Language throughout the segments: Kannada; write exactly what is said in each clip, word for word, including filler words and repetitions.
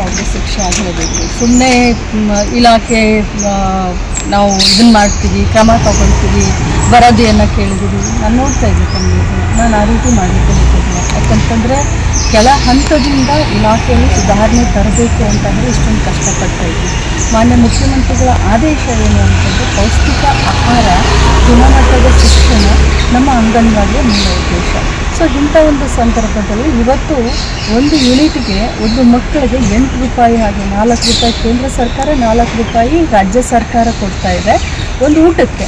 ಮಾಡಿದ್ರೆ ಶಿಕ್ಷೆ ಆಗಲೇಬೇಕು. ಸುಮ್ಮನೆ ಇಲಾಖೆ ನಾವು ಇದನ್ನು ಮಾಡ್ತೀವಿ, ಕ್ರಮ ತಗೊಳ್ತೀವಿ, ವರದಿಯನ್ನು ಕೇಳಿದ್ದೀವಿ. ನಾನು ನೋಡ್ತಾ ಇದ್ದೀನಿ, ನಾನು ಆ ರೀತಿ ಮಾಡಲಿಕ್ಕೆ ಹೋಗೋದಿಲ್ಲ. ಯಾಕಂತಂದರೆ ಕೆಳ ಹಂತದಿಂದ ಇಲಾಖೆಯಲ್ಲಿ ಸುಧಾರಣೆ ತರಬೇಕು ಅಂತಂದರೆ ಇಷ್ಟೊಂದು ಕಷ್ಟಪಡ್ತಾ ಇದ್ವಿ. ಮಾನ್ಯ ಮುಖ್ಯಮಂತ್ರಿಗಳ ಆದೇಶ ಏನು ಅಂತಂದರೆ ಪೌಷ್ಟಿಕ ಆಹಾರ, ಗುಣಮಟ್ಟದ ಶಿಕ್ಷಣ ನಮ್ಮ ಅಂಗನವಾಡಿಯ ಮೂಲ ಉದ್ದೇಶ. ಸೊ ಇಂಥ ಒಂದು ಸಂದರ್ಭದಲ್ಲಿ ಇವತ್ತು ಒಂದು ಯೂನಿಟ್ಗೆ ಒಂದು ಮಕ್ಕಳಿಗೆ ಎಂಟು ರೂಪಾಯಿ ಹಾಗೆ ನಾಲ್ಕು ರೂಪಾಯಿ ಕೇಂದ್ರ ಸರ್ಕಾರ, ನಾಲ್ಕು ರೂಪಾಯಿ ರಾಜ್ಯ ಸರ್ಕಾರ ಕೊಡ್ತಾ ಇದೆ ಒಂದು ಊಟಕ್ಕೆ.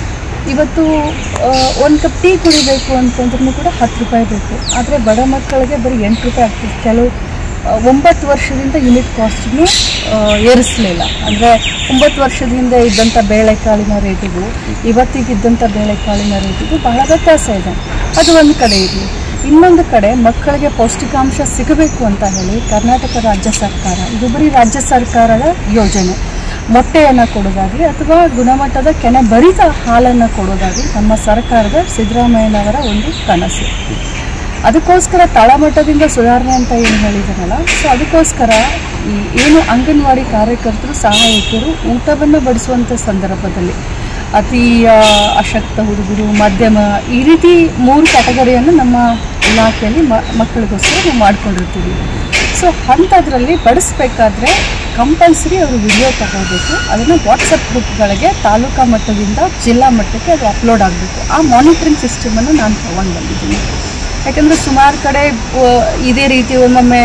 ಇವತ್ತು ಒಂದು ಕಪ್ ಟೀ ಕುಡಿಬೇಕು ಅಂತಂದ್ರೂ ಕೂಡ ಹತ್ತು ರೂಪಾಯಿ ಬೇಕು. ಆದರೆ ಬಡ ಮಕ್ಕಳಿಗೆ ಬರೀ ಎಂಟು ರೂಪಾಯಿ ಆಗ್ತದೆ. ಕೆಲವು ಒಂಬತ್ತು ವರ್ಷದಿಂದ ಯೂನಿಟ್ ಕಾಸ್ಟನ್ನು ಏರಿಸಲಿಲ್ಲ. ಅಂದರೆ ಒಂಬತ್ತು ವರ್ಷದ ಹಿಂದೆ ಇದ್ದಂಥ ಬೇಳೆಕಾಳಿನ ರೇಟಿಗೂ ಇವತ್ತಿಗಿದ್ದಂಥ ಬೇಳೆಕಾಳಿನ ರೇಟಿಗೂ ಬಹಳ ವ್ಯತ್ಯಾಸ ಇದೆ. ಅದು ಒಂದು ಕಡೆ ಇರಲಿ. ಇನ್ನೊಂದು ಕಡೆ ಮಕ್ಕಳಿಗೆ ಪೌಷ್ಟಿಕಾಂಶ ಸಿಗಬೇಕು ಅಂತ ಹೇಳಿ ಕರ್ನಾಟಕ ರಾಜ್ಯ ಸರ್ಕಾರ, ಇದು ಬರೀ ರಾಜ್ಯ ಸರ್ಕಾರದ ಯೋಜನೆ, ಮೊಟ್ಟೆಯನ್ನು ಕೊಡೋದಾಗಲಿ ಅಥವಾ ಗುಣಮಟ್ಟದ ಕೆನೆ ಭರಿತ ಹಾಲನ್ನು ಕೊಡೋದಾಗಲಿ ನಮ್ಮ ಸರ್ಕಾರದ ಸಿದ್ದರಾಮಯ್ಯನವರ ಒಂದು ಕನಸು. ಅದಕ್ಕೋಸ್ಕರ ತಳಮಟ್ಟದಿಂದ ಸುಧಾರಣೆ ಅಂತ ಏನು ಹೇಳಿದಾರಲ್ಲ, ಸೊ ಅದಕ್ಕೋಸ್ಕರ ಈ ಏನು ಅಂಗನವಾಡಿ ಕಾರ್ಯಕರ್ತರು, ಸಹಾಯಕಿಯರು ಊಟವನ್ನು ಬಡಿಸುವಂಥ ಸಂದರ್ಭದಲ್ಲಿ ಅತಿ ಅಶಕ್ತ ಹುಡುಗರು, ಮಧ್ಯಮ, ಈ ರೀತಿ ಮೂರು ಕ್ಯಾಟಗರಿಯನ್ನು ನಮ್ಮ ಇಲಾಖೆಯಲ್ಲಿ ಮಕ್ಕಳಿಗೋಸ್ಕರ ನಾವು ಮಾಡ್ಕೊಂಡಿರ್ತೀವಿ. ಸೊ ಅಂಥದ್ರಲ್ಲಿ ಬಡಿಸ್ಬೇಕಾದ್ರೆ ಕಂಪಲ್ಸರಿ ಅವರು ವಿಡಿಯೋ ತಗೋಬೇಕು. ಅದನ್ನು ವಾಟ್ಸಪ್ ಗ್ರೂಪ್ಗಳಿಗೆ ತಾಲೂಕಾ ಮಟ್ಟದಿಂದ ಜಿಲ್ಲಾ ಮಟ್ಟಕ್ಕೆ ಅದು ಅಪ್ಲೋಡ್ ಆಗಬೇಕು. ಆ ಮಾನಿಟ್ರಿಂಗ್ ಸಿಸ್ಟಮನ್ನು ನಾನು ತೊಗೊಂಡು ಬಂದಿದ್ದೀನಿ. ಯಾಕಂದರೆ ಸುಮಾರು ಕಡೆ ಇದೇ ರೀತಿ ಒಮ್ಮೊಮ್ಮೆ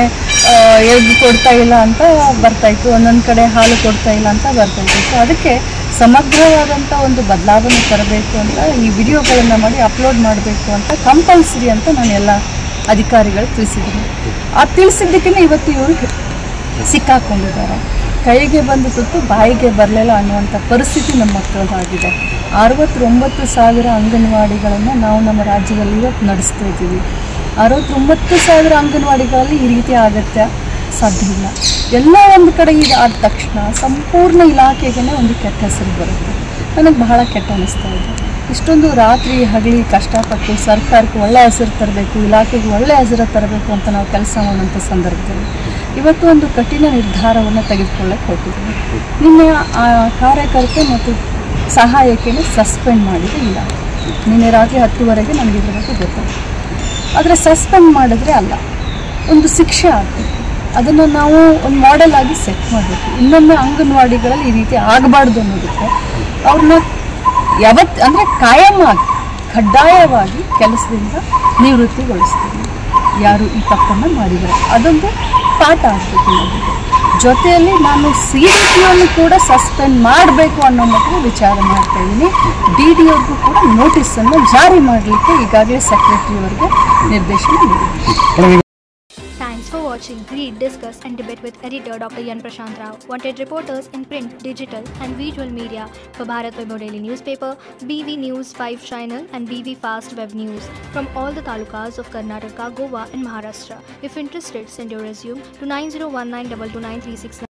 ಎಗ್ ಕೊಡ್ತಾ ಇಲ್ಲ ಅಂತ ಬರ್ತಾಯಿತ್ತು, ಒಂದೊಂದು ಕಡೆ ಹಾಲು ಕೊಡ್ತಾ ಇಲ್ಲ ಅಂತ ಬರ್ತಾಯಿತ್ತು. ಸೊ ಅದಕ್ಕೆ ಸಮಗ್ರವಾದಂಥ ಒಂದು ಬದಲಾವಣೆ ತರಬೇಕು ಅಂತ ಈ ವಿಡಿಯೋಗಳನ್ನು ಮಾಡಿ ಅಪ್ಲೋಡ್ ಮಾಡಬೇಕು ಅಂತ ಕಂಪಲ್ಸರಿ ಅಂತ ನಾನು ಎಲ್ಲ ಅಧಿಕಾರಿಗಳು ತಿಳಿಸಿದ್ದೀನಿ. ಆ ತಿಳಿಸಿದ್ದಕ್ಕೇ ಇವತ್ತು ಇವರು ಸಿಕ್ಕಾಕೊಂಡಿದ್ದಾರೆ. ಕೈಗೆ ಬಂದು ತುತ್ತು ಬಾಯಿಗೆ ಬರಲಿಲ್ಲ ಅನ್ನುವಂಥ ಪರಿಸ್ಥಿತಿ ನಮ್ಮ ಮಕ್ಕಳದಾಗಿದೆ. ಅರವತ್ತೊಂಬತ್ತು ಸಾವಿರ ಅಂಗನವಾಡಿಗಳನ್ನು ನಾವು ನಮ್ಮ ರಾಜ್ಯದಲ್ಲಿ ಇವತ್ತು ನಡೆಸ್ತಾ ಇದ್ದೀವಿ. ಅರವತ್ತೊಂಬತ್ತು ಸಾವಿರ ಅಂಗನವಾಡಿಗಳಲ್ಲಿ ಈ ರೀತಿ ಅಗತ್ಯ ಸಾಧ್ಯ ಇಲ್ಲ. ಎಲ್ಲ ಒಂದು ಕಡೆ ಈಗ ಆದ ತಕ್ಷಣ ಸಂಪೂರ್ಣ ಇಲಾಖೆಗೆ ಒಂದು ಕೆಟ್ಟ ಹೆಸರು ಬರುತ್ತೆ. ನನಗೆ ಬಹಳ ಕೆಟ್ಟ ಅನ್ನಿಸ್ತಾ ಇದೆ. ಇಷ್ಟೊಂದು ರಾತ್ರಿ ಹಗಲಿ ಕಷ್ಟಪಟ್ಟು ಸರ್ಕಾರಕ್ಕೆ ಒಳ್ಳೆಯ ಹೆಸರು ತರಬೇಕು, ಇಲಾಖೆಗೆ ಒಳ್ಳೆಯ ಹೆಸರು ತರಬೇಕು ಅಂತ ನಾವು ಕೆಲಸ ಮಾಡುವಂಥ ಸಂದರ್ಭದಲ್ಲಿ ಇವತ್ತು ಒಂದು ಕಠಿಣ ನಿರ್ಧಾರವನ್ನು ತೆಗೆದುಕೊಳ್ಳಕ್ಕೆ ಹೊರಟಿದ್ದೀವಿ. ನಿನ್ನೆ ಆ ಕಾರ್ಯಕರ್ತೆ ಮತ್ತು ಸಹಾಯಕಿಯನ್ನು ಸಸ್ಪೆಂಡ್ ಮಾಡಿದೆ ಇಲ್ಲ. ನಿನ್ನೆ ರಾತ್ರಿ ಹತ್ತುವರೆಗೆ ನನಗೆ ಇದ್ರ ಬಗ್ಗೆ ಗೊತ್ತಾಯಿತು. ಆದರೆ ಸಸ್ಪೆಂಡ್ ಮಾಡಿದ್ರೆ ಅಲ್ಲ, ಒಂದು ಶಿಕ್ಷೆ ಆಗಬೇಕು. ಅದನ್ನು ನಾವು ಒಂದು ಮಾಡೆಲ್ ಆಗಿ ಸೆಟ್ ಮಾಡಬೇಕು. ಇನ್ನೊಮ್ಮೆ ಅಂಗನವಾಡಿಗಳಲ್ಲಿ ಈ ರೀತಿ ಆಗಬಾರ್ದು ಅನ್ನೋದಕ್ಕೆ ಅವ್ರನ್ನ ಯಾವತ್ತು ಅಂದರೆ ಕಾಯಮಾಗಿ ಕಡ್ಡಾಯವಾಗಿ ಕೆಲಸದಿಂದ ನಿವೃತ್ತಿಗೊಳಿಸ್ತೀವಿ. ಯಾರು ಈ ತಪ್ಪನ್ನು ಮಾಡಿದರೆ ಅದೊಂದು ಪಾಠ ಆಗಬೇಕು ಅನ್ನೋದು. ಜೊತೆಯಲ್ಲಿ ನಾನು ಸಿ ಡಿ ಪಿ ಅನ್ನು ಕೂಡ ಸಸ್ಪೆಂಡ್ ಮಾಡಬೇಕು ಅನ್ನೋ ಮಟ್ಟಿಗೆ ವಿಚಾರ ಮಾಡ್ತಾ ಇದ್ದೀನಿ. ಡಿ ಡಿ ಅವ್ರಿಗೂ ಕೂಡ ನೋಟಿಸನ್ನು ಜಾರಿ ಮಾಡಲಿಕ್ಕೆ ಈಗಾಗಲೇ ಸೆಕ್ರೆಟರಿ ಅವರಿಗೆ ನಿರ್ದೇಶನ ನೀಡಿದೆ. Thanks for watching. Read, discuss and debate with editor Doctor Yan Prashant Rao. Wanted reporters in print, digital and visual media for Bharat Vaibhav Daily Newspaper, B V News five Channel and B V Fast Web News from all the talukas of Karnataka, Goa and Maharashtra. If interested, send your resume to nine zero one nine two two nine three six nine.